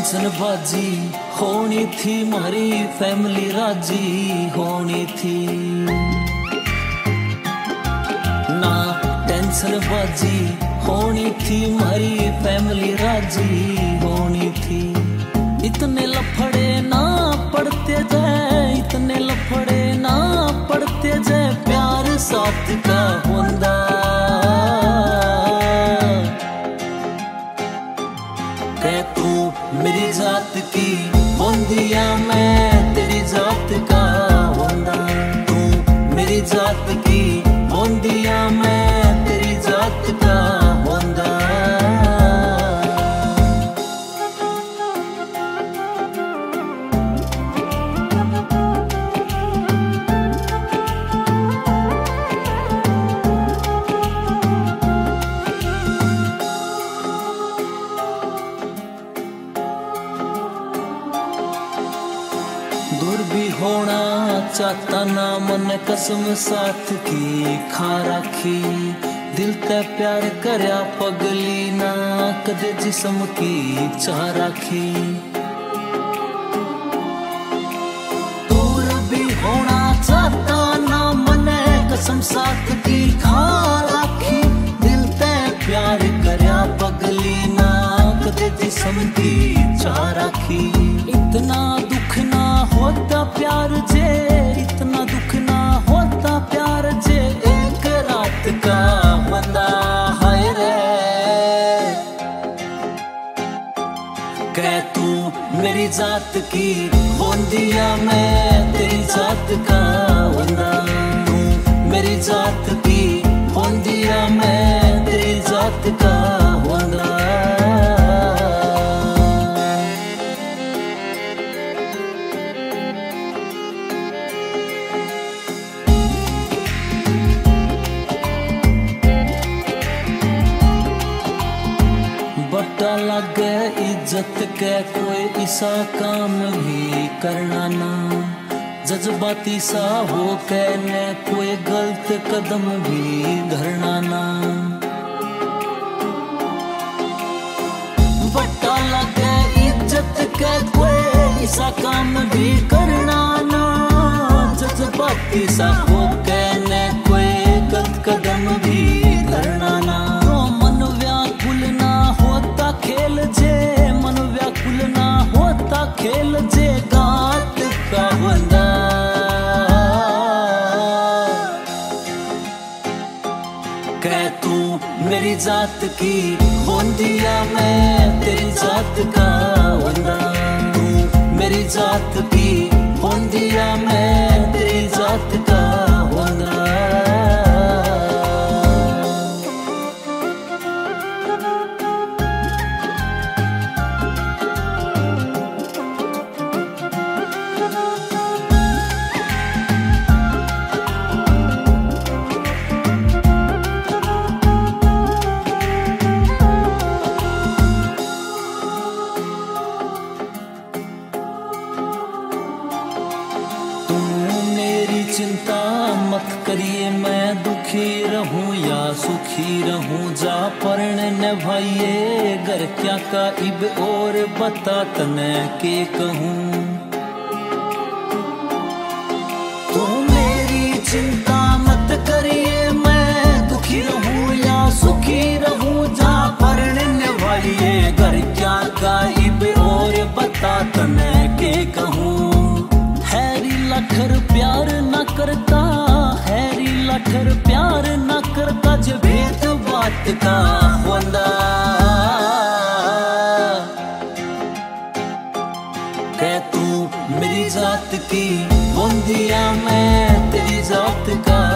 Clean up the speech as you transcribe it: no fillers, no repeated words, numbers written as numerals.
Tension बाजी होनी थी, मारी फैमिली राजी होनी थी ना। टेंशन बाजी होनी थी, मारी फैमिली राजी होनी थी। इतने लफड़े ना पड़ते जाए, इतने लफड़े ना पड़ते जाए, प्यार साथ का होंदा। कह तू मेरी जात की होंदिया, मैं तेरी जात का होंदा। तू मेरी जात की होंदिया, मैं तेरी जात का होंदा। दूर भी होना चाहता ना, मन कसम साथ की खा राखी। दिल ते प्यार करया पगली ना, कदे जिस्म की चाह राखी। दूर भी होना चाहता ना, मन कसम साथ की खा राखी। दिल ते प्यार करया पगली ना, कदे जिस्म की चाह राखी। इतना दुख ना होता प्यार जे, इतना दुख ना होता प्यार जे, एक रात का बंदा हाय रे। कह तू मेरी जात की होंदिया, मैं तेरी जात का बंदा। तू मेरी जात की होंदिया, मैं तेरी जात का बंदा। बट्टा लगे इज्जत के, कोई ऐसा काम भी करना ना। जज्बाती सा हो कहने, कोई गलत कदम भी धरना ना। बट्टा लगे इज्जत के, कोई ऐसा काम भी करना ना। जज्बाती सा हो कहने, कोई गलत कदम भी धरना ना। मन व्याकुल ना होता खेल जे, मन व्याकुल ना होता खेल जे, गात का बंदा। कह तू मेरी जात की होंदिया, मैं तेरी जात का बंदा। तू मेरी जात की होंदिया, मैं तेरी जात का बंदा। चिंता मत करिए, मैं दुखी रहूं या सुखी रहूं, जा परण निभाइए घर क्या का इब, और बता तने के कहूं। तो मेरी चिंता मत करिए, मैं दुखी रहूं या सुखी रहूं, जा परण निभाइए घर क्या का इब, और बता तने के कहूं। हैरी लखर प्यार न करता, हैरी लखर प्यार न करता, जो भेद बात का होंदा। कह तू मेरी जात की होंदिया, मैं तेरी जात का